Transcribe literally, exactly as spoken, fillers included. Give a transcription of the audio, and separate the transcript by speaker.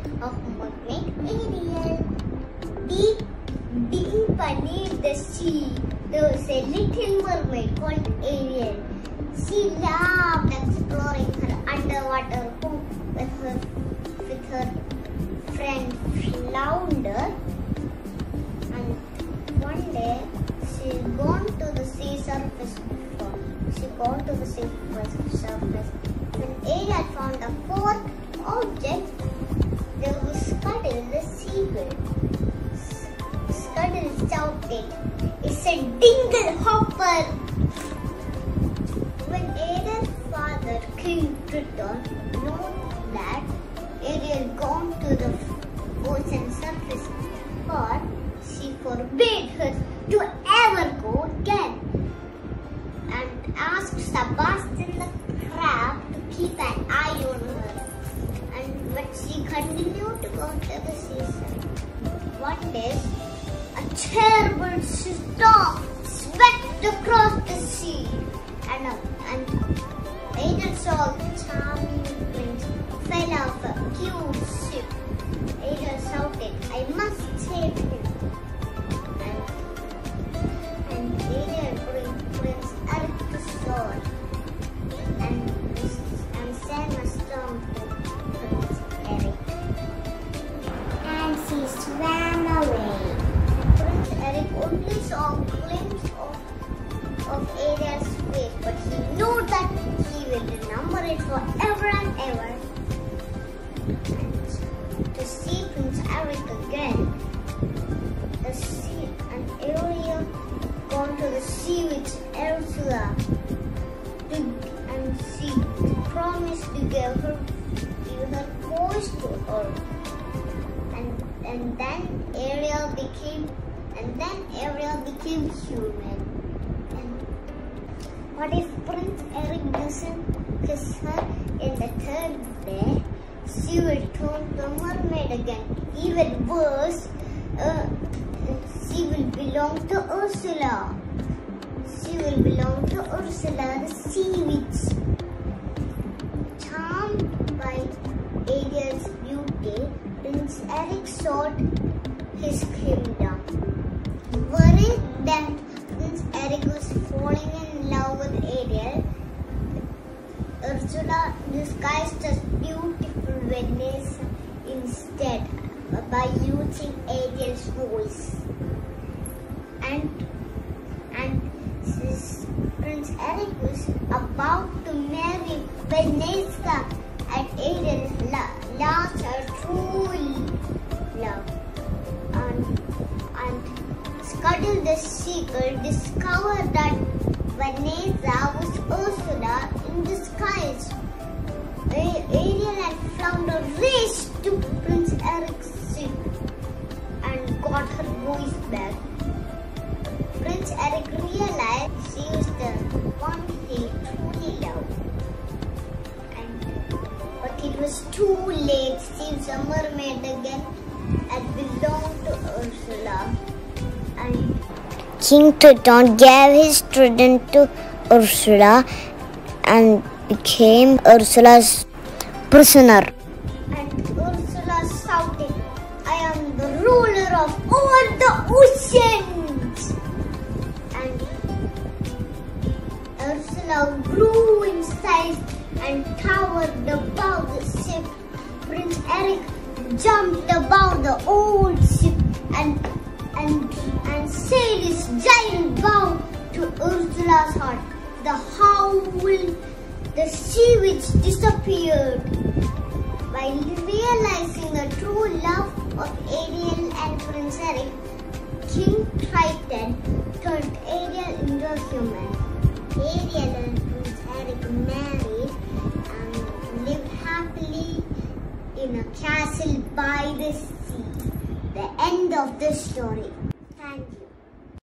Speaker 1: of Mermaid Ariel. Deep, deep beneath the sea, there was a little mermaid called Ariel. She loved exploring her underwater home with her, with her friend Flounder. And one day, she gone to the sea surface. She gone to the sea surface. When Ariel found a fourth object, there was Scuttle the seabird. Scuttle shouted, "It's a dingle hopper!" When Ariel's father, King Triton, knew that Ariel gone to the ocean surface spot, she forbade her to ever go again and asked Sebastian the crab to keep an eye on her. And but she continued to go to the seaside. One day, a terrible storm swept across the sea, and uh, and Ariel saw the charming prince fell off a huge ship. Ariel shouted, "I must save him!" And and Ariel bring Prince Ariel to shore and and sang a song to Prince Ariel. And she swam away. Prince Ariel only saw a glimpse of of Ariel's face, but he knew that he will remember it forever and ever. And to see Prince Ariel again, the sea and Ariel gone to the sea with Ursula, to, and she promised to give her give her voice to her. And and then Ariel became and then Ariel became human. What if Prince Ariel doesn't kiss her in the third day? She will turn to a mermaid again. Even worse, uh, she will belong to Ursula. She will belong to Ursula, the sea witch. Charmed by Ariel's beauty, Prince Ariel sought his kingdom. Worried that Prince Ariel was falling in love with Ariel, Ursula disguised as beautiful Vanessa instead by using Ariel's voice. And and this Prince Ariel was about to marry Vanessa, and Ariel lost her true love. And and Scuttle the seagull discovered that Vanessa was Ursula in disguise. Ariel and Flounder raced to Prince Ariel's ship and got her voice back. Prince Ariel realized she was the one he truly loved. And, but it was too late. She was a mermaid again and belonged to Ursula. And King Triton gave his trident to Ursula and became Ursula's prisoner. And Ursula shouted, "I am the ruler of all the oceans!" And Ursula grew in size and towered above the ship. Prince Ariel jumped above the old ship and and and sailed his giant bow to Ursula's heart. The howl, the sea witch disappeared. While realizing the true love of Ariel and Prince Ariel, King Triton turned Ariel into a human. Ariel and Prince Ariel married and lived happily in a castle by the sea. The end of the story.